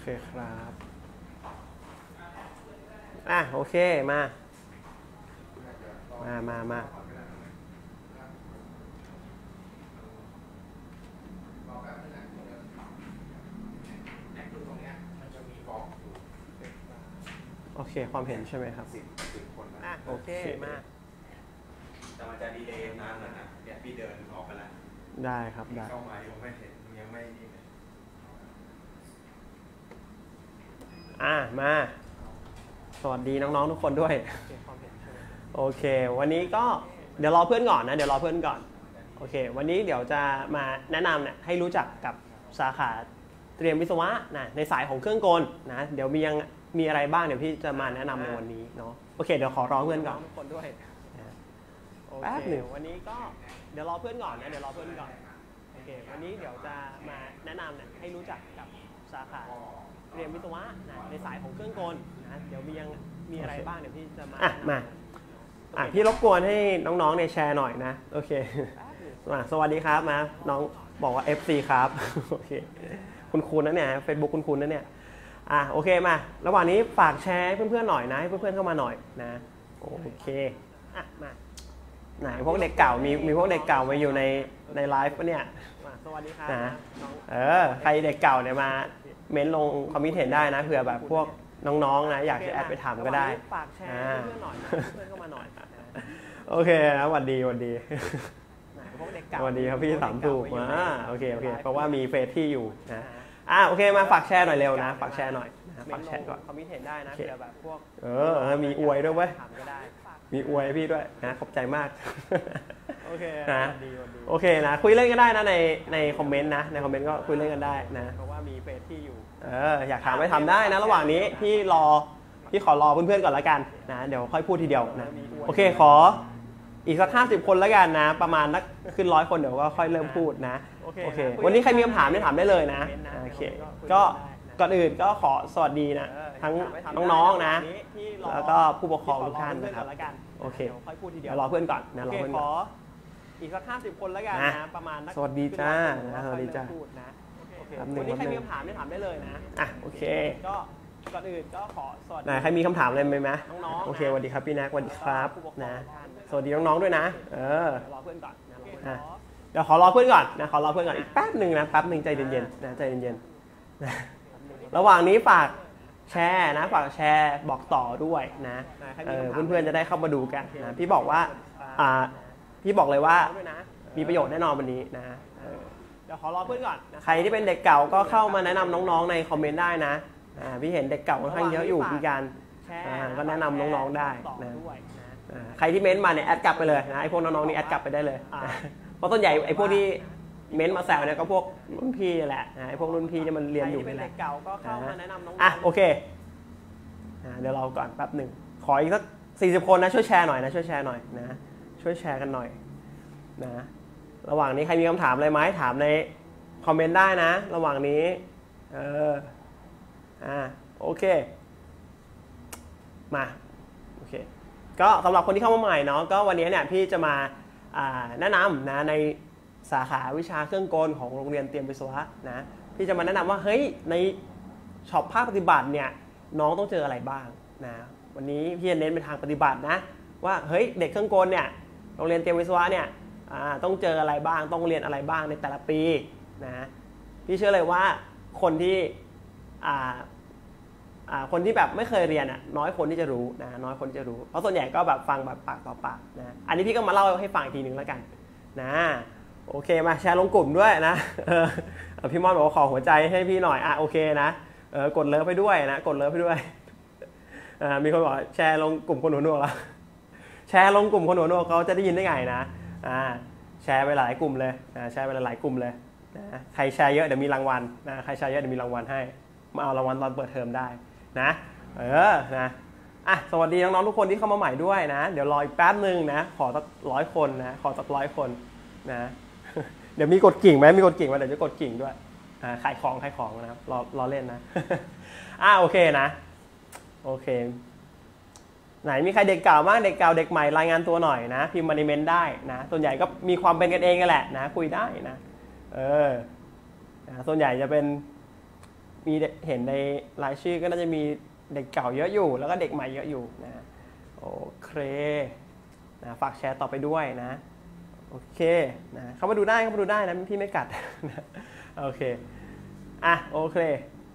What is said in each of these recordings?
ครับโอเคมาโอเคความเห็นใช่ไหมครับโอเคมาแต่มันจะดีเลย์นานหน่อยนะเนี่ยพี่เดินออกไปแล้วได้ครับได้เข้ามายังไม่เห็นยังไม่นี่เลยมาสวัสดีน้องๆทุกคนด้วยโอเควันนี้ก็เดี๋ยวรอเพื่อนก่อนนะโอเควันนี้เดี๋ยวจะมาแนะนำเนี่ยให้รู้จักกับสาขาเตรียมวิศวะนะในสายของเครื่องกลนะเดี๋ยวมีอะไรบ้างเดี๋ยวพี่จะมาแนะนำในวันนี้เนาะโอเคเดี๋ยวขอรอเพื่อนก่อนทุกคนด้วยแป๊บหนึ่งวันนี้ก็เดี๋ยวรอเพื่อนก่อนนะโอเควันนี้เดี๋ยวจะมาแนะนำเนี่ยให้รู้จักกับสาขาเตรียมวิศวะนะในสายของเครื่องกลนะเดี๋ยวมีอะไรบ้างเดี๋ยวพี่จะมาพี่รบกวนให้น้องๆเนี่ยแชร์หน่อยนะโอเคสวัสดีครับนะน้องบอกว่า FC ครับโอเคคุณนะเนี่ย Facebook คุณนะเนี่ยโอเคมาระหว่างนี้ฝากแชร์เพื่อนๆหน่อยนะให้เพื่อนๆเข้ามาหน่อยนะโอเคมาไหนพวกเด็กเก่ามีพวกเด็กเก่ามาอยู่ในไลฟ์ปะเนี่ยสวัสดีครับนะใครเด็กเก่าเนี่ยมาเม้นลงคอมเมนต์เห็นได้นะเผื่อแบบพวกน้องๆนะอยากจะแอดไปถามก็ได้ฝากแชร์เพื่อนๆหน่อยเพื่อนเข้ามาหน่อยโอเคนะสวัสดีสวัสดีครับพี่ถามถูกโอเคเพราะว่ามีเฟซที่อยู่นะโอเคมาฝากแชร์หน่อยเร็วนะฝากแชร์หน่อยฝากแชร์ก่อนคอมเมนต์เห็นได้นะเผื่อแบบพวกมีอวยด้วยเว้ยมีอวยพี่ด้วยนะขอบใจมากโอเคนะโอเคนะคุยเล่นกันได้นะในคอมเมนต์นะในคอมเมนต์ก็คุยเล่นกันได้นะเพราะว่ามีเฟซที่อยู่อยากถามไม่ทำได้นะระหว่างนี้พี่ขอรอเพื่อนๆก่อนละกันนะเดี๋ยวค่อยพูดทีเดียวนะโอเคขออีกสัก50 คนแล้วกันนะประมาณนักขึ้น100 คนเดี๋ยวก็ค่อยเริ่มพูดนะโอเควันนี้ใครมีคำถามเนี่ยถามได้เลยนะโอเคก็ก่อนอื่นก็ขอสวัสดีนะทั้งน้องๆนะแล้วก็ผู้ปกครองทุกท่านนะครับโอเคเดี๋ยวรอเพื่อนก่อนนะรอเพื่อนก่อนอีกสัก50 คนแล้วกันนะประมาณนักสวัสดีจ้าสวัสดีจ้าวันนี้ใครมีคำถามเนี่ยถามได้เลยนะโอเคก็ก่อนอื่นก็ขอสวัสดีใครมีคำถามอะไรไหมน้องๆโอเคสวัสดีครับพี่แน็กสวัสดีครับนะสวัสดีน้องๆด้วยนะรอเพื่อนก่อนเดี๋ยวขอรอเพื่อนก่อนนะขอรอเพื่อนก่อนอีกแป๊บหนึ่งนะแป๊บหนึ่งใจเย็นๆนะใจเย็นๆนะระหว่างนี้ฝากแชร์นะฝากแชร์บอกต่อด้วยนะเพื่อนๆจะได้เข้ามาดูกันนะพี่บอกว่าพี่บอกเลยว่ามีประโยชน์แน่นอนวันนี้นะเดี๋ยวขอรอเพื่อนก่อนใครที่เป็นเด็กเก่าก็เข้ามาแนะนำน้องๆในคอมเมนต์ได้นะพี่เห็นเด็กเก่าค่อนข้างเยอะอยู่พี่การก็แนะนำน้องๆได้นะใครที่เม้นมาเนี่ยแอดกลับไปเลยนะไอพวกน้องๆนี่แอดกลับไปได้เลยเพราะส่วนใหญ่ไอพวกที่เม้นมาแซวเนี่ยก็พวกรุ่นพี่แหละไอพวกรุ่นพี่ที่มันเรียนอยู่นี่แหละเก่าก็เข้ามาแนะนำน้องโอเคเดี๋ยวเราก่อนแป๊บหนึ่งขออีกสัก40 คนนะช่วยแชร์หน่อยนะช่วยแชร์หน่อยนะช่วยแชร์กันหน่อยนะระหว่างนี้ใครมีคำถามอะไรไหมถามในคอมเมนต์ได้นะระหว่างนี้โอเคมาโอเคก็สำหรับคนที่เข้ามาใหม่เนาะก็วันนี้เนี่ยพี่จะมาแนะนำนะในสาขาวิชาเครื่องกลของโรงเรียนเตรียมวิศวะนะพี่จะมาแนะนำว่าเฮ้ยในช็อปภาคปฏิบัติเนี่ยน้องต้องเจออะไรบ้างนะวันนี้พี่จะเน้นไปทางปฏิบัตินะว่าเฮ้ยเด็กเครื่องกลเนี่ยโรงเรียนเตรียมวิศวะเนี่ยต้องเจออะไรบ้างต้องเรียนอะไรบ้างในแต่ละปีนะพี่เชื่อเลยว่าคนที่แบบไม่เคยเรียนน้อยคนที่จะรู้นะน้อยคนที่จะรู้เพราะส่วนใหญ่ก็แบบฟังแบบปากต่อปากนะอันนี้พี่ก็มาเล่าให้ฟังอีกทีนึงแล้วกันนะโอเคมาแชร์ลงกลุ่มด้วยนะพี่มอนบอกว่าขอหัวใจให้พี่หน่อยโอเคนะกดเลิฟไปด้วยนะกดเลิฟไปด้วยมีคนบอกแชร์ลงกลุ่มคนหัวหนวกแล้วแชร์ลงกลุ่มคนหัวหนวกเขาจะได้ยินได้ไงนะแชร์ไปหลายกลุ่มเลยแชร์ไปหลายกลุ่มเลยนะใครแชร์เยอะเดี๋ยวมีรางวัลนะใครแชร์เยอะเดี๋ยวมีรางวัลให้มาเอารางวัลตอนเปิดเทอมได้นะนะสวัสดีน้องๆทุกคนที่เข้ามาใหม่ด้วยนะเดี๋ยวรออีกแป๊บนึงนะขอสัก100 คนนะขอสัก100 คนนะเดี๋ยวมีกดกิ่งไหมมีกดกิ่งไหมเดี๋ยวจะกดกิ่งด้วยขายของนะครับรอเล่นนะโอเคนะโอเคไหนมีใครเด็กเก่าบ้างเด็กเก่าเด็กใหม่รายงานตัวหน่อยนะพิมพ์มาในเมนต์ได้นะส่วนใหญ่ก็มีความเป็นกันเองกันแหละนะคุยได้นะส่วนใหญ่จะเป็นมีเห็นในรายชื่อก็น่าจะมีเด็กเก่าเยอะอยู่แล้วก็เด็กใหม่เยอะอยู่นะโอเคนะฝากแชร์ต่อไปด้วยนะโอเคนะเข้ามาดูได้นะพี่ไม่กัดนะโอเคโอเค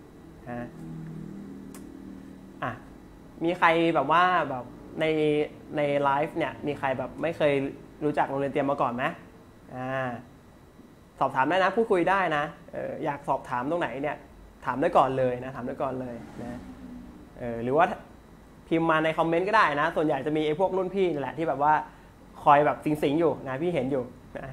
มีใครแบบว่าแบบในไลฟ์เนี่ยมีใครแบบไม่เคยรู้จักโรงเรียนเตรียมมาก่อนไหมสอบถามได้นะพูดคุยได้นะอยากสอบถามตรงไหนเนี่ยถามได้ก่อนเลยนะถามได้ก่อนเลยนะหรือว่าพิมพ์มาในคอมเมนต์ก็ได้นะส่วนใหญ่จะมีไอ้พวกรุ่นพี่นั่นแหละที่แบบว่าคอยแบบสิงอยู่นะพี่เห็นอยู่นะ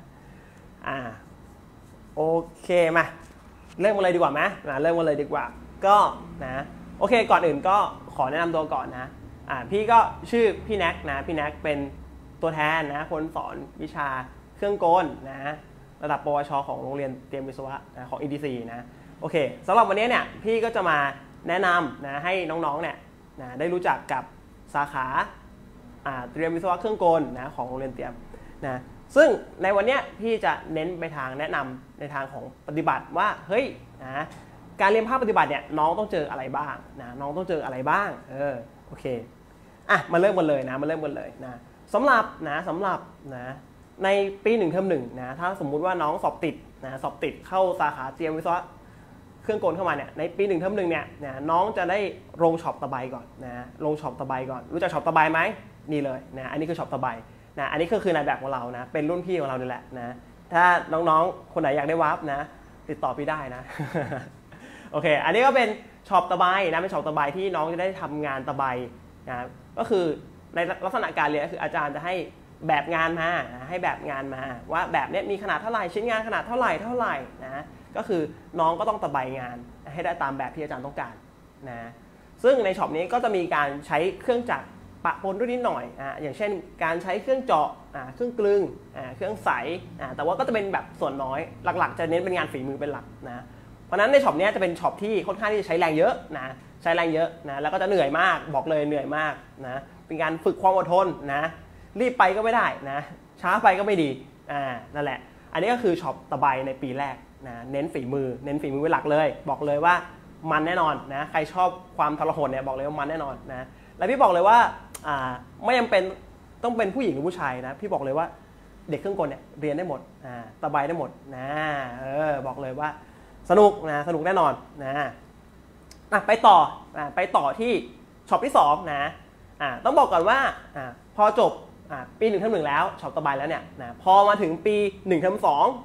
โอเคมาเริ่มกันเลยดีกว่าไหมเริ่มกันเลยดีกว่าก็นะโอเคก่อนอื่นก็ขอแนะนำตัวก่อนนะพี่ก็ชื่อพี่แน็กนะพี่แน็กเป็นตัวแทนนะคนสอนวิชาเครื่องกลนะระดับปวชของโรงเรียนเตรียมวิศวะนะของ EDC นะโอเคสำหรับวันนี้เนี่ยพี่ก็จะมาแนะนำนะให้น้องๆเนี่ยนะได้รู้จักกับสาขาเตรียมวิศวะเครื่องกลนะของโรงเรียนเตรียมนะซึ่งในวันนี้พี่จะเน้นไปทางแนะนำในทางของปฏิบัติว่าเฮ้ยนะการเรียนภาคปฏิบัติเนี่ยน้องต้องเจออะไรบ้างนะน้องต้องเจออะไรบ้างโอเคมาเริ่มกันเลยนะสำหรับนะในปี1 เทอม 1นะถ้าสมมุติว่าน้องสอบติดเข้าสาขาเตรียมวิศวะเครื่องกลเข้ามาเนี่ยในปี1 เทอม 1เนี่ยนะน้องจะได้ลงช็อปตะไบก่อนนะลงช็อปตะไบก่อนรู้จักช็อปตะไบไหมนี่เลยนะอันนี้คือช็อปตะไบนะอันนี้ก็คือนายแบบของเรานะเป็นรุ่นพี่ของเรานี่แหละนะถ้าน้องๆคนไหนอยากได้วาร์ปนะติดต่อพี่ได้นะโอเคอันนี้ก็เป็นช็อปตะไบนะเป็นช็อปตะไบที่น้องจะได้ทำงานตะไบนะก็คือในลักษณะการเรียนก็คืออาจารย์จะให้แบบงานมาให้แบบงานมาว่าแบบนี้มีขนาดเท่าไหร่ชิ้นงานขนาดเท่าไหร่นะก็คือน้องก็ต้องตะไบงานให้ได้ตามแบบที่อาจารย์ต้องการนะซึ่งในช็อปนี้ก็จะมีการใช้เครื่องจักรปะปนด้วยนิดหน่อยอย่างเช่นการใช้เครื่องเจาะเครื่องกลึงเครื่องใสแต่ว่าก็จะเป็นแบบส่วนน้อยหลักๆจะเน้นเป็นงานฝีมือเป็นหลักนะเพราะฉะนั้นในช็อปนี้จะเป็นช็อปที่ค่อนข้างที่จะใช้แรงเยอะนะแล้วก็จะเหนื่อยมากบอกเลยเหนื่อยมากนะเป็นการฝึกความอดทนนะรีบไปก็ไม่ได้นะช้าไปก็ไม่ดีนั่นแหละอันนี้ก็คือช็อปตะไบในปีแรกนะเน้นฝีมือเป็นหลักเลยบอกเลยว่ามันแน่นอนนะใครชอบความทรหดเนี่ยบอกเลยว่ามันแน่นอนนะแล้วพี่บอกเลยว่าไม่จำเป็นต้องเป็นผู้หญิงหรือผู้ชายนะพี่บอกเลยว่าเด็กเครื่องกลเนี่ยเรียนได้หมดตะไบได้หมดนะบอกเลยว่าสนุกแน่นอนนะไปต่อที่ช็อปที่2นะต้องบอกก่อนว่าพอจบปี1 เทอม 1แล้วช็อปตะไบแล้วเนี่ยนะพอมาถึงปี1 เทอม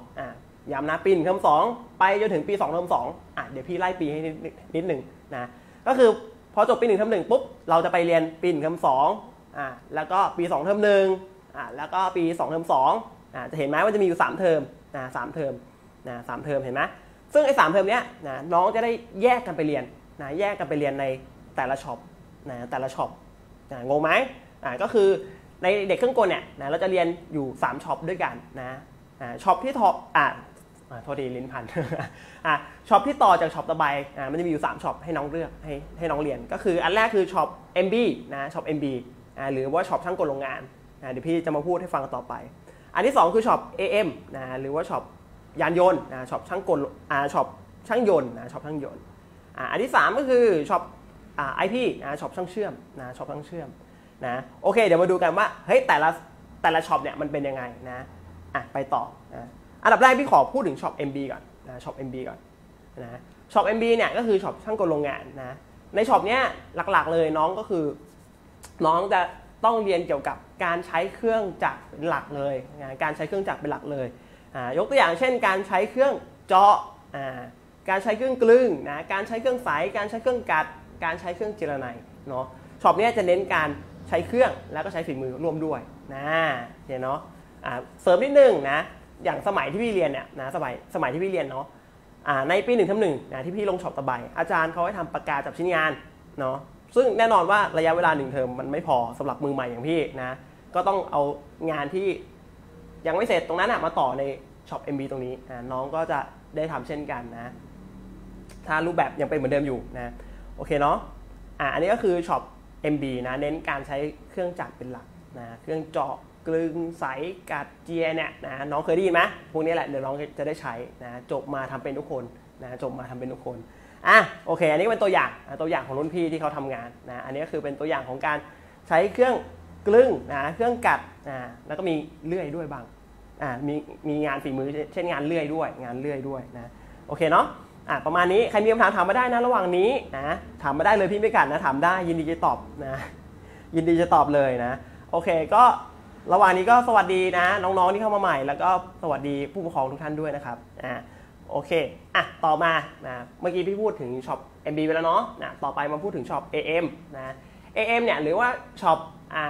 2ย้ำนะปี1 เทอม 2ไปจนถึงปี2 เทอม 2เดี๋ยวพี่ไล่ปีให้นิดหนึ่งนะก็คือพอจบปี1 เทอม 1ปุ๊บเราจะไปเรียนปี1 เทอม 2แล้วก็ปี2 เทอม 1แล้วก็ปี2 เทอม 2จะเห็นไหมว่าจะมีอยู่3 เทอม3 เทอม3 เทอมเห็นไหมซึ่งไอ้3 เทอมเนี้ยนะน้องจะได้แยกกันไปเรียนในแต่ละช็อปงงไหมก็คือในเด็กเครื่องกลเนี่ยนะเราจะเรียนอยู่3ช็อปด้วยกันนะช็อปที่ท็อปโทษทีลิ้นพัน ช็อปที่ต่อจากช็อปตะไบมันจะมีอยู่3ช็อปให้น้องเลือกให้น้องเรียนก็คืออันแรกคือช็อป MB นะช็อป MB หรือว่าช็อปช่างกลโรงงานเดี๋ยวพี่จะมาพูดให้ฟังต่อไปอันที่2คือช็อป AM นะหรือว่าช็อปยานยนต์ช็อปช่างกลช็อปช่างยนต์ช็อปช่างยนต์อันที่3ก็คือช็อปIP ช็อปช่างเชื่อมช็อปช่างเชื่อมนะโอเคเดี๋ยวมาดูกันว่าเฮ้ยแต่ละช็อปเนี่ยมันเป็นยังไงนะไปต่ออันดับแรกพี่ขอพูดถึงช็อป MB ก่อนช็อป MB ก่อนนะช็อป MB เนี่ยก็คือช็อปช่างกลโรงงานนะในช็อปเนี้ยหลักๆเลยน้องก็คือน้องจะต้องเรียนเกี่ยวกับการใช้เครื่องจักรเป็นหลักเลยการใช้เครื่องจักรเป็นหลักเลยยกตัวอย่างเช่นการใช้เครื่องเจาะการใช้เครื่องกลึงนะการใช้เครื่องใสการใช้เครื่องกัดการใช้เครื่องเจรไนเนาะช็อปเนี้ยจะเน้นการใช้เครื่องแล้วก็ใช้ฝีมือร่วมด้วยนะเห็นเนาะเสริมนิดนึงนะอย่างสมัยที่พี่เรียนเนี่ยนะสมัยที่พี่เรียนเนาะในปี1 เทอม 1นะที่พี่ลงช็อปตะไบอาจารย์เขาให้ทำปากกาจับชิ้นงานเนาะซึ่งแน่นอนว่าระยะเวลา1 เทอมมันไม่พอสำหรับมือใหม่อย่างพี่นะก็ต้องเอางานที่ยังไม่เสร็จตรงนั้นมาต่อในช็อป MB ตรงนี้น้องก็จะได้ทำเช่นกันนะถ้ารูปแบบยังเป็นเหมือนเดิมอยู่นะโอเคเนาะอันนี้ก็คือช็อป MB นะเน้นการใช้เครื่องจักรเป็นหลักนะเครื่องเจาะกลึงใสกัดเจียเนี่ยนะน้องเคยได้ยินไหมพวกนี้แหละเดี๋ยวน้องจะได้ใช้นะจบมาทำเป็นทุกคนนะจบมาทำเป็นทุกคนโอเคอันนี้ก็เป็นตัวอย่างของรุ่นพี่ที่เขาทำงานนะอันนี้ก็คือเป็นตัวอย่างของการใช้เครื่องกลึงนะเครื่องกัดแล้วก็มีเลื่อยด้วยบางมีงานฝีมือเช่นงานเลื่อยด้วยนะโอเคเนาะประมาณนี้ใครมีคำถามถามมาได้นะระหว่างนี้นะถามมาได้เลยพี่ไม่กัดนะถามได้ยินดีจะตอบนะยินดีจะตอบเลยนะโอเคก็ระหว่างนี้ก็สวัสดีนะน้องๆที่เข้ามาใหม่แล้วก็สวัสดีผู้ปกครองทุกท่านด้วยนะครับโอเคต่อมานะเมื่อกี้พี่พูดถึงช็อป MB ไปแล้วเนาะต่อไปมาพูดถึงช็อป AM นะ AM เนี่ยหรือว่าช็อป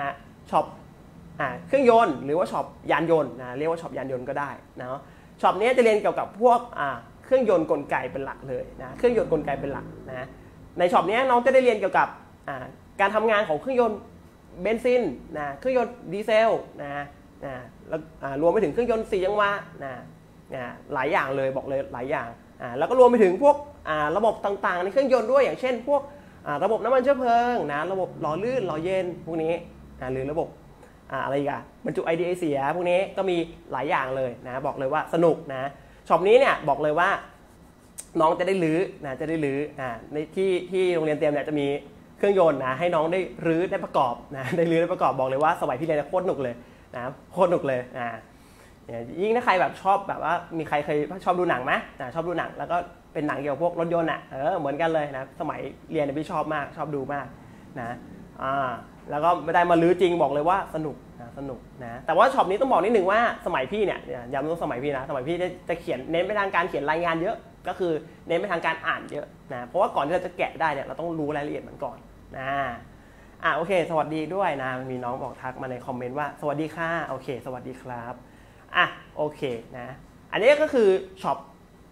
เครื่องยนต์หรือว่าช็อปยานยนต์นะเรียกว่าช็อปยานยนต์ก็ได้นะช็อปนี้จะเรียนเกี่ยวกับพวกเครื่องยนต์กลไกเป็นหลักเลยนะเครื่องยนต์กลไกเป็นหลักนะในช็อปนี้น้องจะได้เรียนเกี่ยวกับการทำงานของเครื่องยนต์เบนซินนะเครื่องยนต์ดีเซลแล้วรวมไปถึงเครื่องยนต์4จังหวะหลายอย่างเลยบอกเลยหลายอย่างแล้วก็รวมไปถึงพวกระบบต่างๆในเครื่องยนต์ด้วยอย่างเช่นพวกระบบน้ำมันเชื้อเพลิงนะระบบหล่อลื่นหล่อเย็นพวกนี้หรือระบบอะไรอีกบรรจุไอเดียเสียพวกนี้ก็มีหลายอย่างเลยนะบอกเลยว่าสนุกนะช็อปนี้เนี่ยบอกเลยว่าน้องจะได้รื้อในที่โรงเรียนเตรียมเนี่ยจะมีเครื่องยนต์นะให้น้องได้รื้อได้ประกอบนะได้รื้อได้ประกอบบอกเลยว่าสมัยพี่เรียนโคตรหนุกเลยนะโคตรหนุกเลยยิ่งถ้าใครแบบชอบแบบว่ามีใครเคยชอบดูหนังไหมชอบดูหนังแล้วก็เป็นหนังเกี่ยวกับพวกรถยนต์เหมือนกันเลยนะสมัยเรียนพี่ชอบมากชอบดูมากนะแล้วก็ไม่ได้มาลื้อจริงบอกเลยว่าสนุกนะแต่ว่าช็อปนี้ต้องบอกนิดนึงว่าสมัยพี่เนี่ยย้ำว่าสมัยพี่นะสมัยพี่จะเขียนเน้นไปทางการเขียนรายงานเยอะก็คือเน้นไปทางการอ่านเยอะนะเพราะว่าก่อนที่เราจะแกะได้เนี่ยเราต้องรู้รายละเอียดมันก่อนโอเคสวัสดีด้วยนะมีน้องบอกทักมาในคอมเมนต์ว่าสวัสดีค่ะโอเคสวัสดีครับโอเคนะอันนี้ก็คือช็อป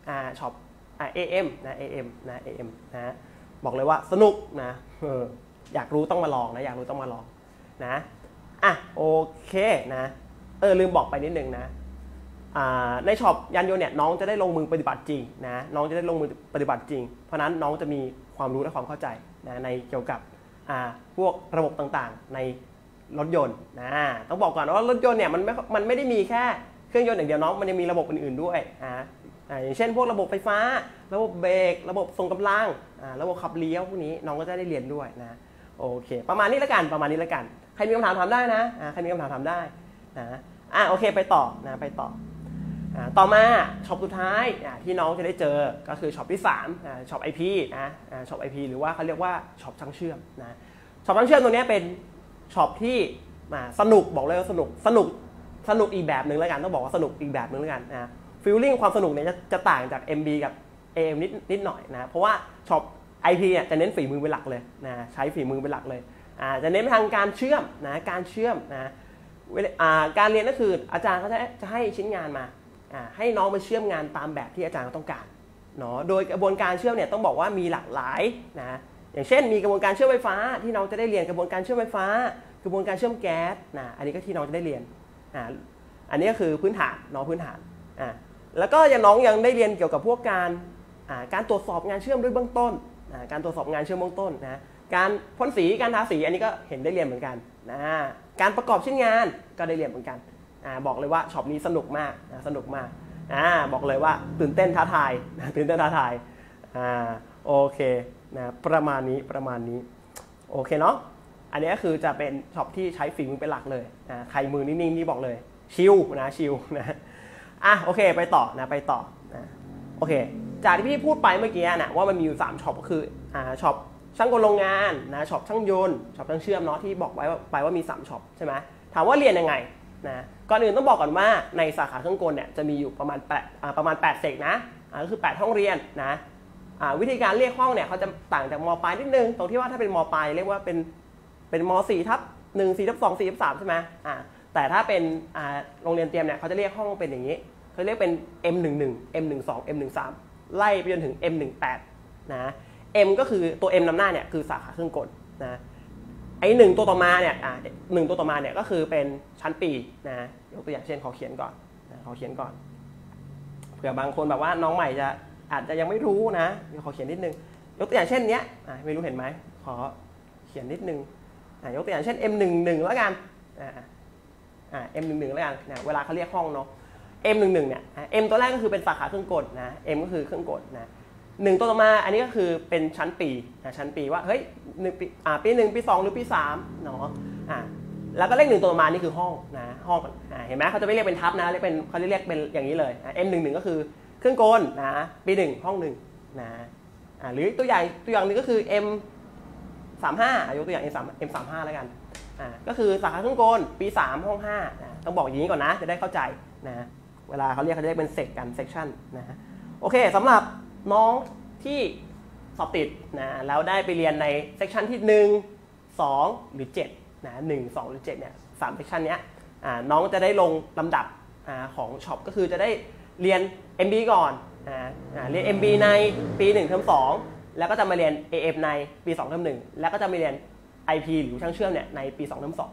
AM นะ AM นะบอกเลยว่าสนุกนะอยากรู้ต้องมาลองนะอยากรู้ต้องมาลองนะโอเคนะลืมบอกไปนิดนึงนะในช็อปยานยนต์เนี่ยน้องจะได้ลงมือปฏิบัติจริงนะน้องจะได้ลงมือปฏิบัติจริงเพราะนั้นน้องจะมีความรู้และความเข้าใจนะในเกี่ยวกับพวกระบบต่างๆในรถยนต์นะต้องบอกก่อนว่ารถยนต์เนี่ยมันไม่ได้มีแค่เครื่องยนต์อย่างเดียวน้องมันยังมีระบบอื่นๆด้วยอย่างเช่นพวกระบบไฟฟ้าระบบเบรกระบบส่งกำลังระบบขับเลี้ยวพวกนี้น้องก็จะได้เรียนด้วยนะโอเคประมาณนี้แล้วกันใครมีคำถามถามได้นะใครมีคำถามถามได้นะโอเคไปต่อนะต่อมาช็อปสุดท้ายที่น้องจะได้เจอก็คือช็อปที่3ช็อป IP นะช็อป IP หรือว่าเขาเรียกว่าช็อปช่างเชื่อมนะช็อปช่างเชื่อมตัวนี้เป็นช็อปที่สนุกบอกเลยว่าสนุกอีกแบบหนึ่งแล้วกันต้องบอกว่าสนุกอีกแบบหนึ่งแล้วกันนะฟีลลิ่งความสนุกเนี่ยจะต่างจาก MB กับ AM นิดหน่อยนะเพราะว่าช็อป IP เนี่ยจะเน้นฝีมือเป็นหลักเลยนะใช้ฝีมือเป็นหลักเลยจะเน้นไปทางการเชื่อมนะการเชื่อมนะการเรียนก็คืออาจารย์เขาจะให้ชิ้นงานมาให้น้องไปเชื่อมงานตามแบบที่อาจารย์ต้องการเนาะโดยกระบวนการเชื่อมเนี่ยต้องบอกว่ามีหลากหลายนะอย่างเช่นมีกระบวนการเชื่อมไฟฟ้าที่น้องจะได้เรียนกระบวนการเชื่อมไฟฟ้ากระบวนการเชื่อมแก๊สนะอันนี้ก็ที่น้องจะได้เรียนอันนี้ก็คือพื้นฐานน้องพื้นฐานแล้วก็น้องยังได้เรียนเกี่ยวกับพวกการตรวจสอบงานเชื่อมด้วยเบื้องต้นการตรวจสอบงานเชื่อมเบื้องต้นนะการพ่นสีการทาสีอันนี้ก็เห็นได้เรียนเหมือนกันนะการประกอบชิ้นงานก็ได้เรียนเหมือนกันบอกเลยว่าช็อปนี้สนุกมากบอกเลยว่าตื่นเต้นท้าทายโอเคนะประมาณนี้โอเคเนาะอันนี้ก็คือจะเป็นช็อปที่ใช้ฝีมือเป็นหลักเลยใครมือนิ่งๆนี่บอกเลยชิลนะโอเคไปต่อนะโอเคจากที่พี่พูดไปเมื่อกี้นะว่ามันมีอยู่3ช็อปก็คือช็อปช่างกลโรงงานนะช็อปช่างยนต์ช็อปช่างเชื่อมเนาะที่บอกไว้ไปว่ามี3ช็อปใช่ไหมถามว่าเรียนยังไงนะก่อนอื่นต้องบอกก่อนว่าในสาขาเครื่องกลเนี่ยจะมีอยู่ประมาณ8เซกนะก็คือ8ห้องเรียนนะวิธีการเรียกห้องเนี่ยเขาจะต่างจากม.ปลายนิดนึงตรงที่ว่าถ้าเป็นม.ปลายเรียกว่าเป็นม.4/1 4/2 4/3ใช่ไหมแต่ถ้าเป็นโรงเรียนเตรียมเนี่ยเขาจะเรียกห้องเป็นอย่างนี้เขาเรียกเป็น M11 M12 M13 ไล่ไปจนถึง M18 นะ M ก็คือตัว M นำหน้าเนี่ยคือสาขาเครื่องกลนะไอ้1ตัวต่อมาเนี่ย1ตัวต่อมาเนี่ยก็คือเป็นชั้นปีนะยกตัวอย่างเช่นขอเขียนก่อนเผื่อบางคนแบบว่าน้องใหม่อาจจะยังไม่รู้นะขอเขียนนิดนึงยกตัวอย่างเช่นเนี้ยไม่รู้เห็นไหมขอเขียนนิดนึงยกตัวอย่างเช่น M11 แล้วกันM11 แล้วกันนะเวลาเขาเรียกห้องเนาะM11 เนี่ย M ตัวแรกก็คือเป็นสาขาเครื่องกลนะ M ก็คือเครื่องกลนะ 1ตัวต่อมาอันนี้ก็คือเป็นชั้นปีชั้นปีว่าเฮ้ยปี 1 ปี 2 หรือปี 3เนาะแล้วก็เลข1ตัวต่อมานี่คือห้องนะห้องเห็นไหมเขาจะไม่เรียกเป็นทับนะเขาเรียกเป็นอย่างนี้เลย M11 ก็คือเครื่องกลนะปี 1 ห้อง1นะหรือตัวอย่างนึงก็คือ M35 ยกตัวอย่าง M35 แล้วกันก็คือสาขาเครื่องกลปี 3 ห้อง5นะต้องบอกอย่างนี้ก่อนนะจะได้เข้าใจนะเวลาเขาจะเรียกเป็นเซกกันเซกชันนะโอเคสำหรับน้องที่สอบติดนะแล้วได้ไปเรียนในเซกชันที่1 2 หรือ7นะ1 2 หรือ7เนี่ย3เซกชันเนี้ยน้องจะได้ลงลำดับของช็อปก็คือจะได้เรียน MB ก่อนเรียน MB ในปี1เทอม2แล้วก็จะมาเรียน AM ในปี2เทอม1แล้วก็จะมาเรียน IP หรือช่างเชื่อมเนี่ยในปี2เทอม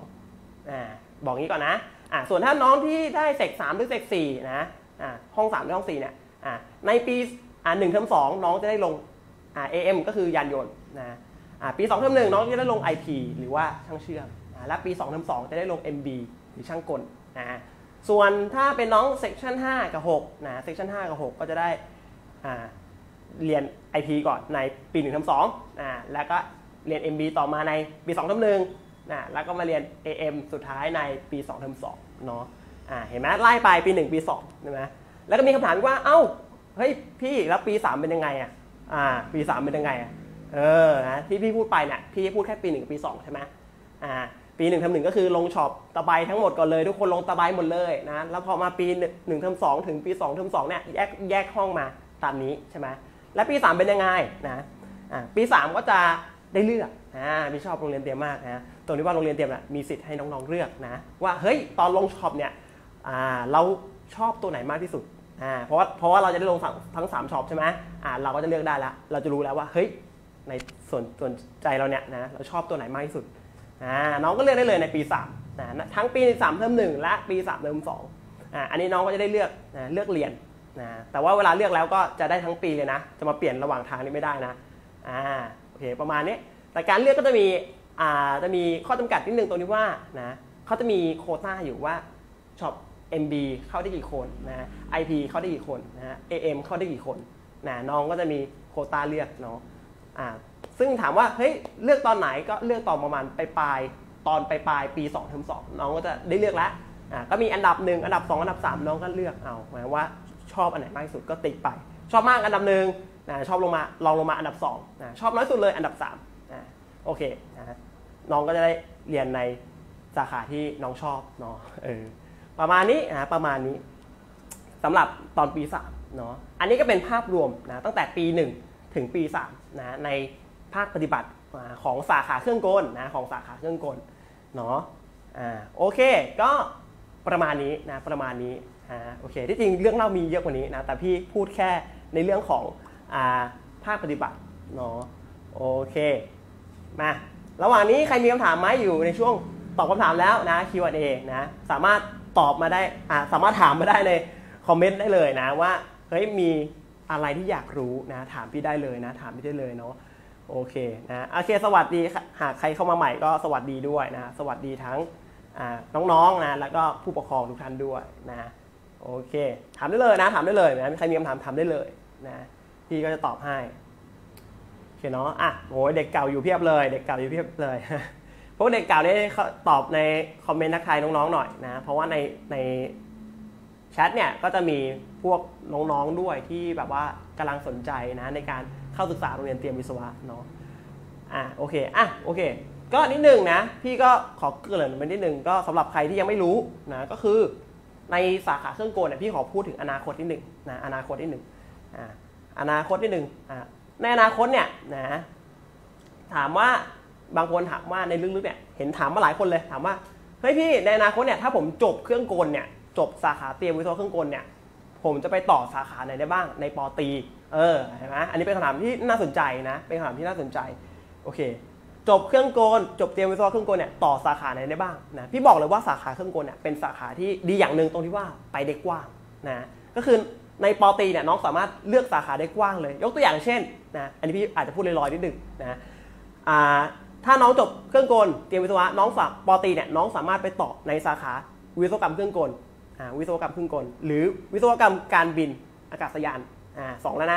2บอกงี้ก่อนนะส่วนถ้าน้องที่ได้เซก3หรือเซก4นะห้อง3หรือห้อง4เนี่ยในปี1เทอม2น้องจะได้ลงAM ก็คือยานยนต์นะปี2เทอม1น้องจะได้ลง IP หรือว่าช่างเชื่อมและปี2เทอม2จะได้ลง MB หรือช่างกลส่วนถ้าเป็นน้องเซกชัน5กับ6นะเซกชัน5กับ6ก็จะได้เรียน IP ก่อนในปี1เทอม2แล้วก็เรียน MB ต่อมาในปี2เทอม1แล้วก็มาเรียน AM สุดท้ายในปี2เทอม2เนาะเห็นไหมไล่ไปปี1ปี2ใช่ไหมแล้วก็มีคำถามว่าเอ้าเฮ้ยพี่แล้วปี3เป็นยังไงปี3เป็นยังไงนะที่พี่พูดไปเนี่ยพี่พูดแค่ปี1ปี2ใช่ไหมปี1เทอม1ก็คือลงช็อปตะไบทั้งหมดก่อนเลยทุกคนลงตะไบหมดเลยนะแล้วพอมาปี1เทอม2ถึงปี2เทอม2เนี่ยแยกห้องมาตามนี้ใช่ไหมและปี3เป็นยังไงนะปี3ก็จะได้เลือกพี่ชอบโรงเรียนเตรียมมากนะตรงนี้ว่าโรงเรียนเตรียมมีสิทธิ์ให้น้องๆเลือกนะว่าเฮ้ยตอนลงช็อปเนี่ยเราชอบตัวไหนมากที่สุดเพราะว่าเราจะได้ลงทั้ง3ช็อปใช่ไหมเราก็จะเลือกได้แล้วเราจะรู้แล้วว่าเฮ้ยในส่วนใจเราเนี่ยนะเราชอบตัวไหนมากที่สุดน้องก็เลือกได้เลยในปี3ทั้งปี3เทอม1และปี3เทอม2อันนี้น้องก็จะได้เลือกเรียนแต่ว่าเวลาเลือกแล้วก็จะได้ทั้งปีเลยนะจะมาเปลี่ยนระหว่างทางนี้ไม่ได้นะโอเคประมาณนี้แต่การเลือกก็จะมีข้อจำกัดนิดนึงตรงที่ว่านะเขาจะมีโควต้าอยู่ว่าช็อป MB เข้าได้กี่คนนะ IP เข้าได้กี่คนนะ AM เข้าได้กี่คนนะน้องก็จะมีโควต้าเลือกเนาะซึ่งถามว่าเฮ้ยเลือกตอนไหนก็เลือกตอนประมาณปลายปี2เทอม2น้องก็จะได้เลือกแล้วก็มีอันดับ1อันดับ2อันดับ3น้องก็เลือกเอาหมายว่าชอบอันไหนมากที่สุดก็ติ๊กไปชอบมากอันดับ1ชอบลองลงมาอันดับ2ชอบน้อยสุดเลยอันดับ3โอเคน้องก็จะได้เรียนในสาขาที่น้องชอบเนาะประมาณนี้ประมาณนี้สำหรับตอนปี3เนาะอันนี้ก็เป็นภาพรวมนะตั้งแต่ปี1ถึงปี3นะในภาคปฏิบัติของสาขาเครื่องกลนะของสาขาเครื่องกลเนาะโอเคก็ประมาณนี้นะประมาณนี้โอเคที่จริงเรื่องเล่ามีเยอะกว่านี้นะแต่พี่พูดแค่ในเรื่องของภาคปฏิบัติเนาะโอเคมาระหว่างนี้ใครมีคำถามไหมอยู่ในช่วงตอบคำถามแล้วนะ Q&A นะสามารถตอบมาได้สามารถถามมาได้ในคอมเมนต์ได้เลยนะว่าเฮ้ยมีอะไรที่อยากรู้นะถามพี่ได้เลยนะถามพี่ได้เลยเนาะโอเคนะโอเคสวัสดีหากใครเข้ามาใหม่ก็สวัสดีด้วยนะสวัสดีทั้งน้องๆนะแล้วก็ผู้ปกครองทุกท่านด้วยนะโอเคถามได้เลยนะถามได้เลยนะใครมีคำถามถามได้เลยนะพี่ก็จะตอบให้โอเคเนาะโหเด็กเก่าอยู่เพียบเลยเด็กเก่าอยู่เพียบเลยพวกเด็กเก่านี่ตอบในคอมเมนต์ทักทายน้องๆหน่อยนะเพราะว่าในแชทเนี่ยก็จะมีพวกน้องๆด้วยที่แบบว่ากำลังสนใจนะในการเข้าศึกษาโรงเรียนเตรียมวิศวะเนาะโอเคโอเคก็นิดนึงนะพี่ก็ขอเกริ่นไปนิดนึงก็สำหรับใครที่ยังไม่รู้นะก็คือในสาขาเครื่องกลเนี่ยพี่ขอพูดถึงอนาคตนิดนึงนะอนาคตนิดนึงอนาคตนิดนึงในอนาคตเนี่ยนะถามว่าบางคนถามว่าในลึกๆเนี่ยเห็นถามมาหลายคนเลยถามว่าเฮ้ยพี่ในอนาคตเนี่ยถ้าผมจบเครื่องกลเนี่ยจบสาขาเตรียมวิศวะเครื่องกลเนี่ยผมจะไปต่อสาขาไหนได้บ้างในป.ตรีเห็นไหมอันนี้เป็นคำถามที่น่าสนใจนะเป็นคำถามที่น่าสนใจโอเคจบเครื่องกลจบเตรียมวิศวะเครื่องกลเนี่ยต่อสาขาไหนได้บ้างนะพี่บอกเลยว่าสาขาเครื่องกลเนี่ยเป็นสาขาที่ดีอย่างหนึ่งตรงที่ว่าไปได้กว้างนะก็คือในป.ตรีเนี่ยน้องสามารถเลือกสาขาได้กว้างเลยยกตัวอย่างเช่นนะอันนี้พี่อาจจะพูดลอยๆนิดนึงนะถ้าน้องจบเครื่องกลเตรียมวิศวะน้องป.ตรีเนี่ยน้องสามารถไปต่อในสาขาวิศวกรรมเครื่องกลวิศวกรรมเครื่องกลหรือวิศวกรรมการบินอากาศยาน2แล้วนะ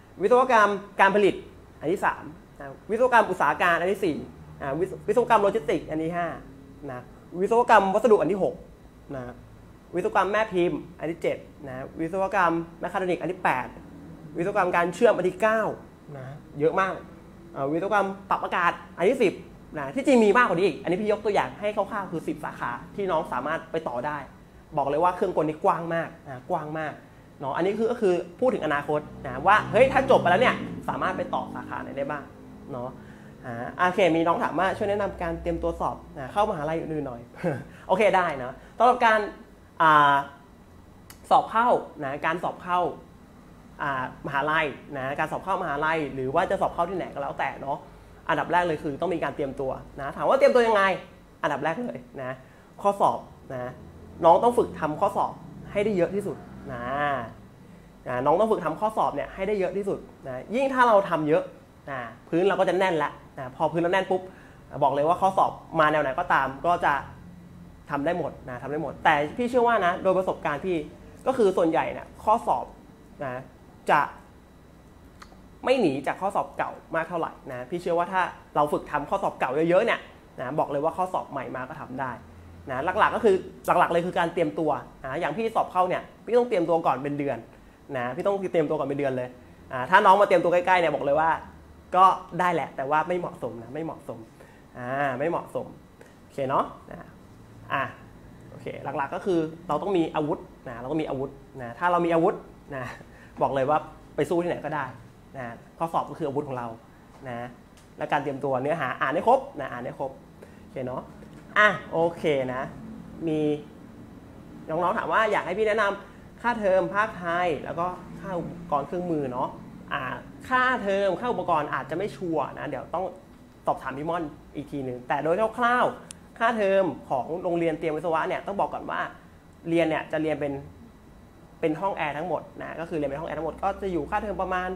วิศวกรรมการผลิตอันที่3นะวิศวกรรมอุตสาหการอันที่4นะวิศวกรรมโลจิสติกส์อันที่5นะวิศวกรรมวัสดุอันที่6นะวิศวกรรมแม่พิมพ์อันที่7นะวิศวกรรมแมคคาทรอนิกส์อันที่8วิศวกรรมการเชื่อมอันที่9นะเยอะมากวิศวกรรมปรับอากาศอันที่10นะที่จริงมีมากกว่านี้อีกอันนี้พี่ยกตัวอย่างให้คร่าวๆคือ10สาขาที่น้องสามารถไปต่อได้บอกเลยว่าเครื่องกลนี้กว้างมากนะกว้างมากเนาะอันนี้ก็คือพูดถึงอนาคตนะว่าเฮ้ยถ้าจบไปแล้วเนี่ยสามารถไปต่อสาขาไหนได้บ้างเนาะโอเคมีน้องถามว่าช่วยแนะนำการเตรียมตัวสอบเข้ามหาลัยอื่นๆหน่อย โอเคได้นะสำหรับการสอบเข้านะการสอบเข้ามหาลัยนะการสอบเข้ามหาลัยหรือว่าจะสอบเข้าที่ไหนก็แล้วแต่เนาะอันดับแรกเลยคือต้องมีการเตรียมตัวนะถามว่าเตรียมตัวยังไงอันดับแรกเลยนะข้อสอบนะน้องต้องฝึกทำข้อสอบให้ได้เยอะที่สุดนะน้องต้องฝึกทำข้อสอบเนี่ยให้ได้เยอะที่สุดนะยิ่งถ้าเราทำเยอะนะพื้นเราก็จะแน่นละนะพอพื้นเราแน่นปุ๊บบอกเลยว่าข้อสอบมาแนวไหนก็ตามก็จะทำได้หมดนะทำได้หมดแต่พี่เชื่อว่านะโดยประสบการณ์พี่ก็คือส่วนใหญ่เนี่ยข้อสอบนะจะไม่หนีจากข้อสอบเก่ามากเท่าไหร่นะพี่เชื่อว่าถ้าเราฝึกทำข้อสอบเก่าเยอะๆเนี่ยนะบอกเลยว่าข้อสอบใหม่มาก็ทำได้นะหลักๆก็คือหลักๆเลยคือการเตรียมตัวนะอย่างพี่สอบเข้าเนี่ยพี่ต้องเตรียมตัวก่อนเป็นเดือนนะพี่ต้องเตรียมตัวก่อนเป็นเดือนเลยถ้าน้องมาเตรียมตัวใกล้ๆเนี่ยบอกเลยว่าก็ได้แหละแต่ว่าไม่เหมาะสมนะไม่เหมาะสมไม่เหมาะสมโอเคเนาะโอเคหลักๆก็คือเราต้องมีอาวุธนะเราต้องมีอาวุธนะถ้าเรามีอาวุธนะบอกเลยว่าไปสู้ที่ไหนก็ได้นะข้อสอบก็คืออาวุธของเรานะและการเตรียมตัวเนื้อหาอ่านให้ครบนะอ่านให้ครบโอเคเนาะโอเคนะมีน้องๆถามว่าอยากให้พี่แนะนำค่าเทอมภาคไทยแล้วก็ค่าอุปกรณ์เครื่องมือเนาะค่าเทอมค่าอุปกรณ์อาจจะไม่ชัวร์นะเดี๋ยวต้องสอบถามพี่ม่อนอีกทีหนึ่งแต่โดยคร่าวๆค่าเทอมของโรงเรียนเตรียมวิศวะเนี่ยต้องบอกก่อนว่าเรียนเนี่ยจะเรียนเป็นห้องแอร์ทั้งหมดนะก็คือเรียนเป็นห้องแอร์ทั้งหมดก็จะอยู่ค่าเทอมประมาณ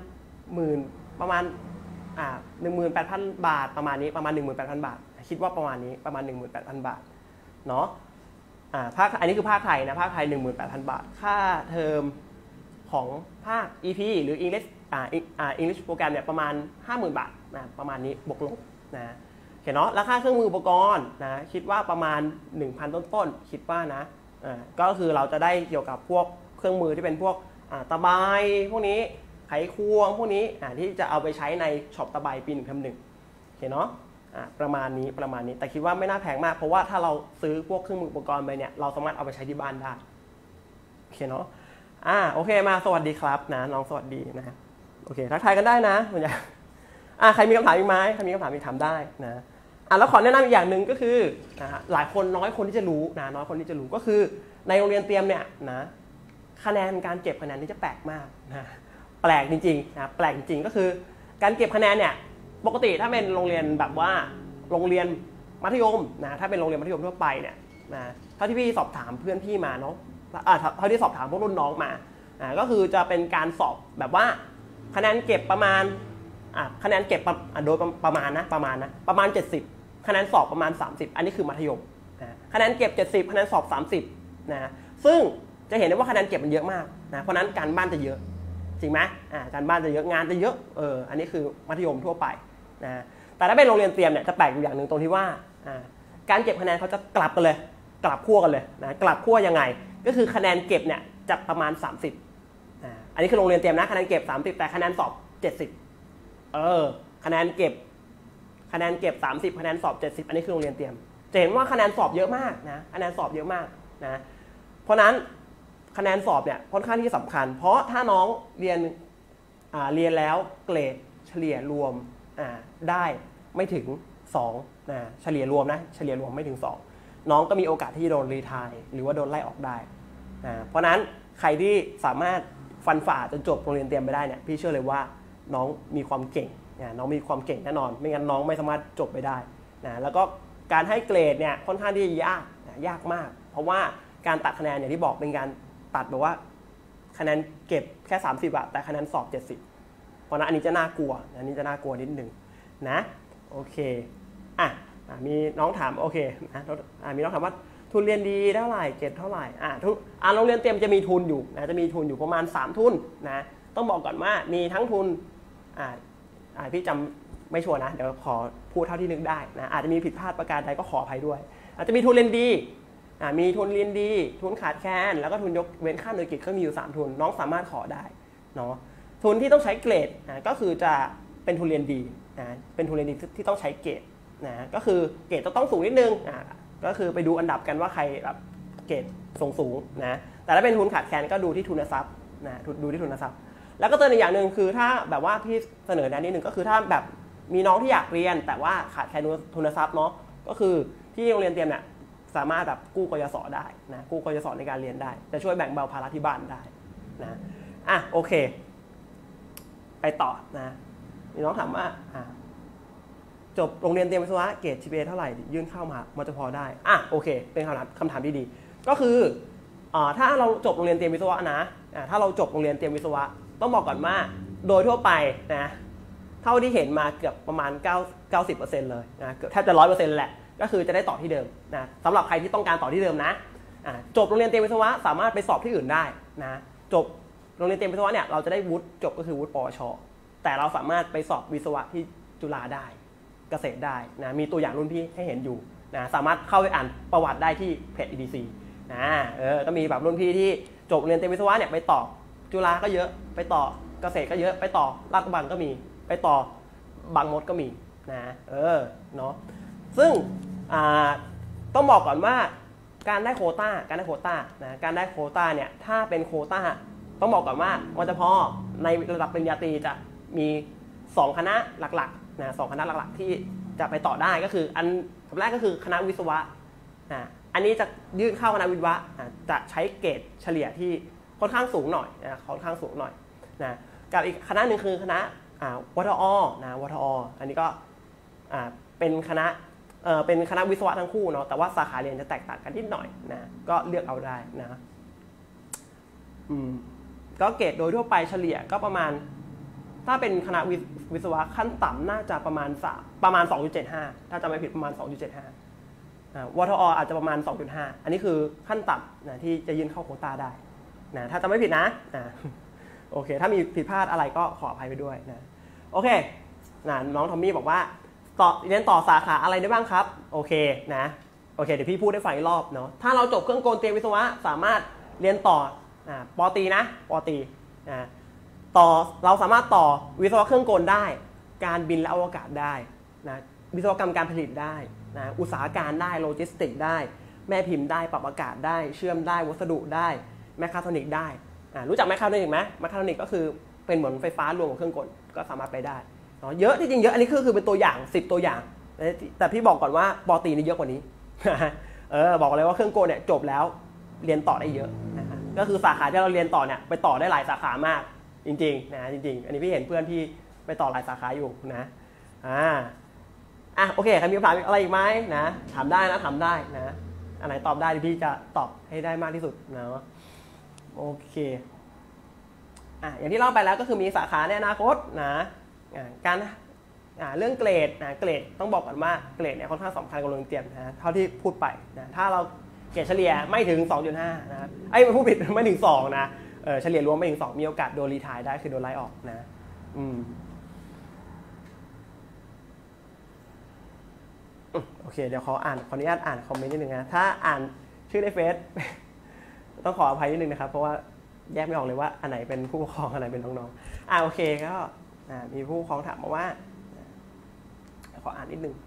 18,000 บาทประมาณนี้ประมาณ 18,000 บาทคิดว่าประมาณนี้ประมาณ 18,000 บาทเนาะอันนี้คือภาคไทยนะภาคไทย 18,000 บาทค่าเทอมของภาค EP หรือ English โปรแกรมเนี่ยประมาณ 50,000 บาทนะประมาณนี้บวกลบนะเห็นเนาะราคาเครื่องมืออุปกรณ์นะคิดว่าประมาณ 1,000 ต้นๆคิดว่านะก็คือเราจะได้เกี่ยวกับพวกเครื่องมือที่เป็นพวกตะไบพวกนี้ไขควงพวกนี้ที่จะเอาไปใช้ในช็อปตะไบปี 1 เห็นเนาะประมาณนี้แต่คิดว่าไม่น่าแพงมากเพราะว่าถ้าเราซื้อพวกเครื่องมืออุปกรณ์ไปเนี่ยเราสามารถเอาไปใช้ที่บ้านได้โอเคเนาะโอเคมาสวัสดีครับนะน้องสวัสดีนะโอเคทักทายกันได้นะคุณยายใครมีคำถามอีกไหมใครมีคำถามอีกถามได้นะแล้วขอแนะนำอีกอย่างหนึ่งก็คือหลายคนน้อยคนที่จะรู้นะน้อยคนที่จะรู้ก็คือในโรงเรียนเตรียมเนี่ยนะคะแนนการเก็บคะแนนนี่จะแปลกมากนะแปลกจริงๆนะแปลกจริงๆก็คือการเก็บคะแนนเนี่ยปกติถ้าเป็นโรงเรียนแบบว่าโรงเรียนมัธยมนะถ้าเป็นโรงเรียนมัธยมทั่วไปเนี่ยนะเท่าที่พี่สอบถามเพื่อนพี่มาเนาะเท่าที่สอบถามพวกรุ่นน้องมาก็คือจะเป็นการสอบแบบว่าคะแนนเก็บประมาณคะแนนเก็บโดยประมาณ70คะแนนสอบประมาณ30อันนี้คือมัธยมคะแนนเก็บ70คะแนนสอบ30นะซึ่งจะเห็นได้ว่าคะแนนเก็บมันเยอะมากนะเพราะนั้นการบ้านจะเยอะจริงไหมการบ้านจะเยอะงานจะเยอะอันนี้คือมัธยมทั่วไปนะแต่ถ้าเป็นโรงเรียนเตรียมเนี่ยจะแปลกอยู่อย่างหนึ่งตรงที่ว่าการเก็บคะแนนเขาจะกลับกันเลยกลับขั้วกันเลยนะกลับขั้วยังไงก็คือคะแนนเก็บเนี่ยจะประมาณ30อันนี้คือโรงเรียนเตรียมนะคะแนนเก็บ30แต่คะแนนสอบ70คะแนนเก็บ30คะแนนสอบ70อันนี้คือโรงเรียนเตรียมจะเห็นว่าคะแนนสอบเยอะมากนะคะแนนสอบเยอะมากนะเพราะนั้นคะแนนสอบเนี่ยค่อนข้างที่สำคัญเพราะถ้าน้องเรียนแล้วเกรดเฉลี่ยรวมได้ไม่ถึง2เฉลี่ยรวมนะเฉลี่ยรวมไม่ถึง2น้องก็มีโอกาสที่โดนรีไทร์หรือว่าโดนไล่ออกได้เพราะนั้นใครที่สามารถฟันฝ่าจนจบโรงเรียนเตรียมไปได้เนี่ยพี่เชื่อเลยว่าน้องมีความเก่งน้องมีความเก่งแน่นอนไม่งั้นน้องไม่สามารถจบไปได้แล้วก็การให้เกรดเนี่ยค่อนข้างที่ยากมากเพราะว่าการตัดคะแนนอย่างที่บอกเป็นการตัดแบบว่าคะแนนเก็บแค่30แต่คะแนนสอบ70เพราะนั้นอันนี้จะน่ากลัวนิดนึงนะโอเคมีน้องถามโอเคนะมีน้องถามว่าทุนเรียนดีเท่าไหร่เกรดเท่าไหร่โรงเรียนเตรียมจะมีทุนอยู่นะจะมีทุนอยู่ประมาณ3ทุนนะต้องบอกก่อนว่ามีทั้งทุนพี่จำไม่ชัวร์นะเดี๋ยวขอพูดเท่าที่นึกได้นะอาจจะมีผิดพลาดประการใดก็ขออภัยด้วยอาจจะมีทุนเรียนดีมีทุนเรียนดีทุนขาดแคลนแล้วก็ทุนยกเว้นค่าหน่วยกิจก็มีอยู่3ทุนน้องสามารถขอได้เนาะทุนที่ต้องใช้เกรดก็คือจะเป็นทุนเรียนดีเป็นทุนเรียนดีที่ต้องใช้เกรดก็คือเกรดต้องสูงนิดนึงก็คือไปดูอันดับกันว่าใครแบบเกรดสูงนะแต่ถ้าเป็นทุนขาดแคลนก็ดูที่ทุนทรัพย์ดูที่ทุนทรัพย์แล้วก็เตือนอีกอย่างหนึ่งคือถ้าแบบว่าพี่เสนอแนะนิดนึงก็คือถ้าแบบมีน้องที่อยากเรียนแต่ว่าขาดแคลนทุนทรัพย์เนาะก็คือที่โรงเรียนเตรียมเนี่ยสามารถแบบกู้กยศได้นะกู้กยศในการเรียนได้จะช่วยแบ่งเบาภาระที่บ้านได้นะโอเคไปต่อนะมีน้องถามว่าจบโรงเรียนเตรียมวิศวะเกรด GPA เท่าไหร่ยื่นเข้ามจะพอได้โอเคเป็นคำถามที่ดีก็คือถ้าเราจบโรงเรียนเตรียมวิศวะนะถ้าเราจบโรงเรียนเตรียมวิศวะต้องบอกก่อนว่าโดยทั่วไปนะเท่าที่เห็นมาเกือบประมาณ 90% เลยนะแทบจะ 100% แหละก็คือจะได้ต่อที่เดิมนะสำหรับใครที่ต้องการต่อที่เดิมนะจบโรงเรียนเตรียมวิศวะสามารถไปสอบที่อื่นได้นะจบโรงเรียนเตรียมวิศวะเนี่ยเราจะได้วุฒิจบก็คือวุฒิปวชแต่เราสามารถไปสอบวิศวะที่จุฬาได้เกษตรได้นะมีตัวอย่างรุ่นพี่ให้เห็นอยู่นะสามารถเข้าไปอ่านประวัติได้ที่เพจ EDC ก็มีแบบรุ่นพี่ที่จบเรียนเตรียมวิศวะเนี่ยไปต่อจุฬาก็เยอะไปต่อเกษตรก็เยอะไปต่อราชบัณฑิตก็มีไปต่อบางมดก็มีนะเนาะซึ่งต้องบอกก่อนว่าการได้โควต้าเนี่ยถ้าเป็นโควต้าต้องบอกก่อนว่ามันจะพอในระดับปริญญาตรีจะมี2คณะหลักๆนะ2คณะหลักๆที่จะไปต่อได้ก็คืออันแรกก็คือคณะวิศวะอันนี้จะยื่นเข้าคณะวิศวะจะใช้เกรดเฉลี่ยที่ค่อนข้างสูงหน่อยนะกับอีกคณะหนึ่งคือคณะวทออันนี้ก็เป็นคณะวิศวะทั้งคู่เนาะแต่ว่าสาขาเรียนจะแตกต่างกันนิดหน่อยนะก็เลือกเอาได้นะก็เกรดโดยทั่วไปเฉลี่ยก็ประมาณถ้าเป็นคณะวิศวะขั้นต่ำน่าจะประมาณ 2.75 ถ้าจำไม่ผิดประมาณ 2.75 วทออาจจะประมาณ 2.5 อันนี้คือขั้นต่ำนะที่จะยื่นเข้าโควต้าได้นะถ้าจำไม่ผิดนะโอเคถ้ามีผิดพลาดอะไรก็ขออภัยไปด้วยนะโอเคน้องทอมมี่บอกว่าเรียนต่อสาขาอะไรได้บ้างครับโอเคเดี๋ยวพี่พูดให้ฟังอีกรอบเนาะถ้าเราจบเครื่องกลเตรียมวิศวะสามารถเรียนต่อปตรีต่อเราสามารถต่อวิศวะเครื่องกลได้การบินและอวกาศได้นะวิศวกรรมการผลิตได้นะอุตสาหการได้โลจิสติกได้แม่พิมพ์ได้ปรับอากาศได้เชื่อมได้วัสดุได้แมคคาทรอนิกได้รู้จักแมคคาทรอนิกไหมแมคคาทรอนิกก็คือเป็นเหมือนไฟฟ้ารวมกับเครื่องกลก็สามารถไปได้เยอะที่จริงเยอะอันนี้คือเป็นตัวอย่าง10ตัวอย่างแต่พี่บอกก่อนว่าปตรีนี่เยอะกว่านี้บอกเลยว่าเครื่องกลเนี่ยจบแล้วเรียนต่อได้เยอะก็คือสาขาที่เราเรียนต่อเนี่ยไปต่อได้หลายสาขามากจริงๆนะจริงๆอันนี้พี่เห็นเพื่อนที่ไปต่อหลายสาขาอยู่นะโอเคใครมีคำถามอะไรอีกไหมนะถามได้นะอันไหนตอบได้พี่จะตอบให้ได้มากที่สุดนะโอเคอย่างที่เล่าไปแล้วก็คือมีสาขาในอนาคตนะการเรื่องเกรดต้องบอกก่อนว่าเกรดเนี่ยค่อนข้างสำคัญกับโรงเรียนเตรียมนะเท่าที่พูดไปนะถ้าเราเกรดเฉลี่ยไม่ถึง 2.5 นะไม่พูดผิดไม่ถึง2นะเฉลี่ยรวมไม่ถึง2มีโอกาสโดนรีไทร์ได้คือโดนไล่ออกนะโอเคเดี๋ยวขออนุญาตอ่านคอมเมนต์นิดนึงนะถ้าอ่านชื่อในเฟซต้องขออภัยนิดนึงนะครับเพราะว่าแยกไม่ออกเลยว่าอันไหนเป็นผู้ปกครองอันไหนเป็นน้องๆโอเคก็มีผู้ปกครองถามมาว่าขออ่านนิดนึง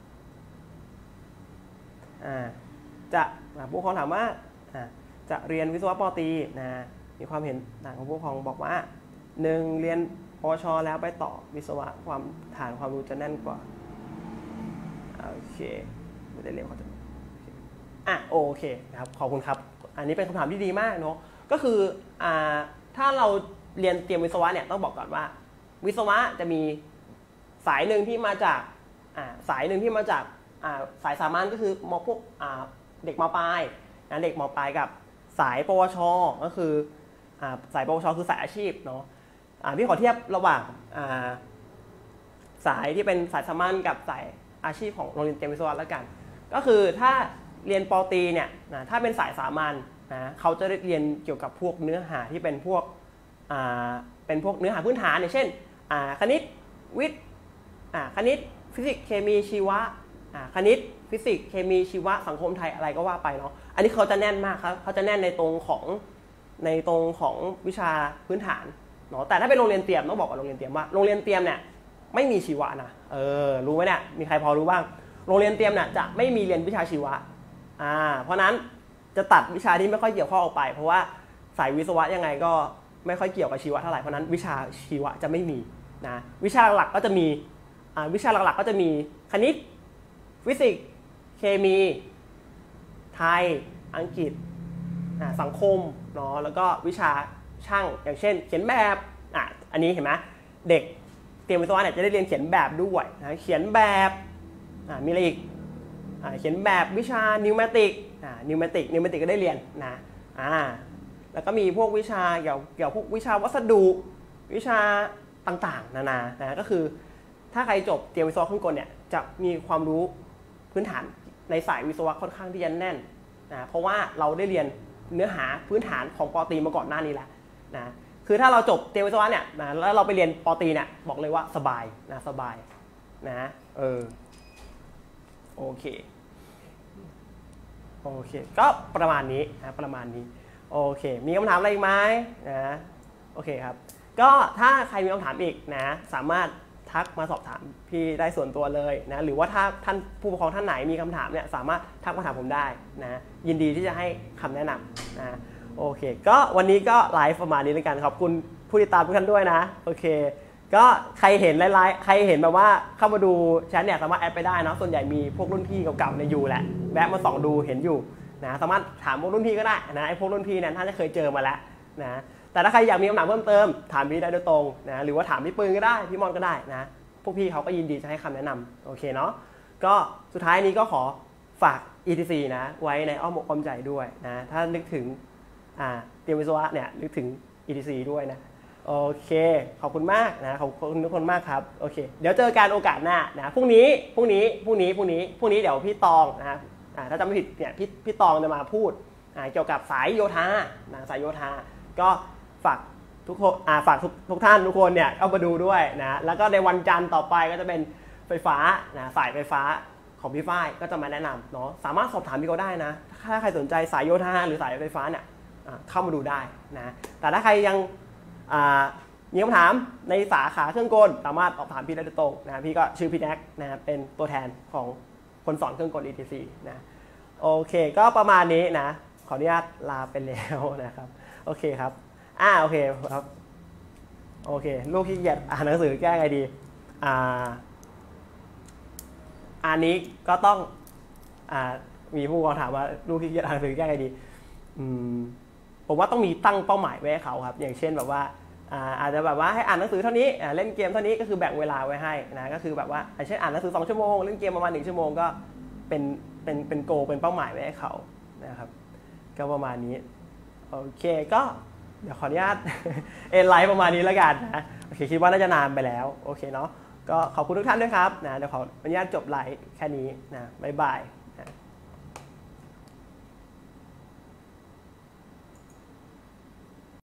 ผู้ปกครองถามว่าจะเรียนวิศวะปตรีนะมีความเห็นต่างของผู้ปกครองบอกว่า1เรียนปวชแล้วไปต่อวิศวะความฐานความรู้จะแน่นกว่าโอเคไม่ได้เรียนเขาจะโอเคนะครับขอบคุณครับอันนี้เป็นคำถามที่ดีมากเนาะก็คือถ้าเราเรียนเตรียมวิศวะเนี่ยต้องบอกก่อนว่าวิศวะจะมีสายหนึ่งที่มาจากสายสามัญก็คือพวกเด็กม.ปลายนะเด็กม.ปลายกับสายปวชก็คือสายปวชคือสายอาชีพเนาะพี่ขอเทียบระหว่างสายที่เป็นสายสามัญกับสายอาชีพของโรงเรียนเตรียมวิศวะแล้วกันก็คือถ้าเรียนปตรีเนี่ยถ้าเป็นสายสามัญนะเขาจะเรียนเกี่ยวกับพวกเนื้อหาที่เป็นพวกเป็นพวกเนื้อหาพื้นฐานอย่างเช่นคณิตวิทย์คณิตฟิสิกส์เคมีชีวะคณิตฟิสิกส์เคมีชีวะสังคมไทยอะไรก็ว่าไปเนาะอันนี้เขาจะแน่นมากครับเขาจะแน่นในตรงของวิชาพื้นฐานเนาะแต่ถ้าเป็นโรงเรียนเตรียมต้องบอกกับโรงเรียนเตรียมว่าโรงเรียนเตรียมเนี่ยไม่มีชีวะนะรู้ไหมเนี่ยมีใครพอรู้บ้างโรงเรียนเตรียมเนี่ยจะไม่มีเรียนวิชาชีวะเพราะนั้นจะตัดวิชาที่ไม่ค่อยเกี่ยวข้องออกไปเพราะว่าสายวิศวะยังไงก็ไม่ค่อยเกี่ยวกับชีวะเท่าไหร่เพราะนั้นวิชาชีวะจะไม่มีนะวิชาหลักก็จะมีวิชาหลักๆก็จะมีคณิตฟิสิกส์เคมีไทยอังกฤษสังคมเนาะแล้วก็วิชาช่างอย่างเช่นเขียนแบบอันนี้เห็นไหมเด็กเตรียมวิศวะเนี่ยจะได้เรียนเขียนแบบด้วยนะเขียนแบบมีอะไรอีกเขียนแบบวิชานิวเมติกนิวเมติกก็ได้เรียนนะแล้วก็มีพวกวิชาเกี่ยวพวกวิชาวัสดุวิชาต่างๆนานานะก็คือถ้าใครจบเตรียมวิศวะเครื่องกลเนี่ยจะมีความรู้พื้นฐานในสายวิศวะค่อนข้างที่จะแน่นนะเพราะว่าเราได้เรียนเนื้อหาพื้นฐานของป.ตรีมาก่อนหน้านี้แหละนะคือถ้าเราจบเตรียมวิศวะเนี่ยนะแล้วเราไปเรียนป.ตรีเนี่ยบอกเลยว่าสบายนะสบายนะโอเคก็ประมาณนี้นะประมาณนี้โอเคมีคำถามอะไรอีกไหมนะโอเคครับก็ถ้าใครมีคำถามอีกนะสามารถทักมาสอบถามพี่ได้ส่วนตัวเลยนะหรือว่าถ้าท่านผู้ปกครองท่านไหนมีคำถามเนี่ยสามารถทักมาถามผมได้นะยินดีที่จะให้คำแนะนำนะโอเคก็วันนี้ก็ไลฟ์ประมาณนี้แล้วกันขอบคุณผู้ติดตามทุกท่านด้วยนะโอเคก็ใครเห็นไลฟ์ใครเห็นแบบว่าเข้ามาดูแชทเนี่ยสามารถแอดไปได้นะส่วนใหญ่มีพวกรุ่นพี่เก่าๆในอยู่แหละแวะมาส่องดูเห็นอยู่นะสามารถถามพวกรุ่นพี่ก็ได้นะไอ้พวกรุ่นพี่เนี่ยท่านจะเคยเจอมาแล้วนะแต่ถ้าใครอยากมีคำถามเพิ่มเติมถามพี่ได้โดยตรงนะหรือว่าถามพี่ปืนก็ได้พี่มอนก็ได้นะพวกพี่เขาก็ยินดีจะให้คำแนะนำโอเคเนาะก็สุดท้ายนี้ก็ขอฝาก ETC นะไว้ในอ้อมอกอ้อมใจด้วยนะถ้านึกถึงเตรียมวิศวะเนี่ยนึกถึง ETC ด้วยนะโอเคขอบคุณมากนะขอบคุณทุกคนมากครับโอเคเดี๋ยวเจอกันโอกาสหน้านะพรุ่งนี้เดี๋ยวพี่ตองนะถ้าจำไม่ผิดเนี่ยพี่ตองจะมาพูดเกี่ยวกับสายโยธาสายโยธาก็ฝากทุกท่านทุกคนเนี่ยเข้ามาดูด้วยนะแล้วก็ในวันจันทร์ต่อไปก็จะเป็นไฟฟ้านะสายไฟฟ้าของพี่ฝ้ายก็จะมาแนะนำเนาะสามารถสอบถามพี่เขาได้นะถ้าใครสนใจสายโยธาหรือสายไฟฟ้าเนี่ยเข้ามาดูได้นะแต่ถ้าใครยังมีคำถามในสาขาเครื่องกลสามารถสอบถามพี่ได้โดยตรงนะพี่ก็ชื่อพี่แน็กนะเป็นตัวแทนของคนสอนเครื่องกล ETC นะโอเคก็ประมาณนี้นะขออนุญาตลาไปแล้วนะครับโอเคครับโอเคครับโอเคลูกขี้เกียจอ่านหนังสือแก้ไงดีอันนี้ก็ต้องมีผู้ปกครองถามว่าลูกขี้เกียจอ่านหนังสือแก้ไงดีผมว่าต้องมีตั้งเป้าหมายไว้ให้เขาครับอย่างเช่นแบบว่าอาจจะแบบว่าให้อ่านหนังสือเท่านี้เล่นเกมเท่านี้ก็คือแบ่งเวลาไว้ให้นะก็คือแบบว่าเช่นอ่านหนังสือ2 ชั่วโมงเล่นเกมประมาณ1 ชั่วโมงก็เป็นโกเป็นเป้าหมายไว้ให้เขานะครับก็ประมาณนี้โอเคก็เดี๋ยวขออนุญาตไลฟ์ประมาณนี้แล้วกันนะโอเคคิดว่าน่าจะนานไปแล้วโอเคเนาะก็ขอบคุณทุกท่านด้วยครับนะเดี๋ยวขออนุญาตจบไลฟ์แค่นี้นะบ๊ายบาย